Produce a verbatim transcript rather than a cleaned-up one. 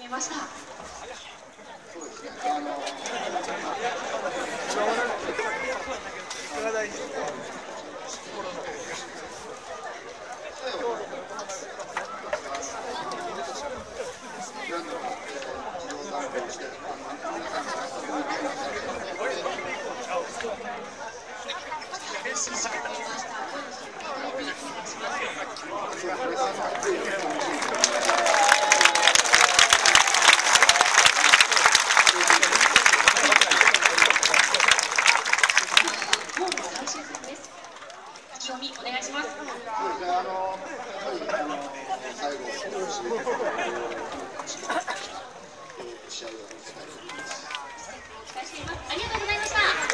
めました。 そうですね。あの。 お願いします。 そうですね。あの、やっぱりあの最後締めて試合を見せたいと思います。 期待しています。ありがとうございました。